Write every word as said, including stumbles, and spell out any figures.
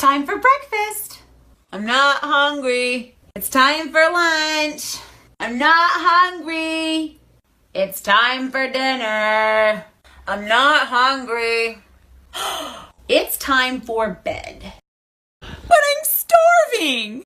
time for breakfast. I'm not hungry. It's time for lunch. I'm not hungry. It's time for dinner. I'm not hungry. It's time for bed. But I'm starving.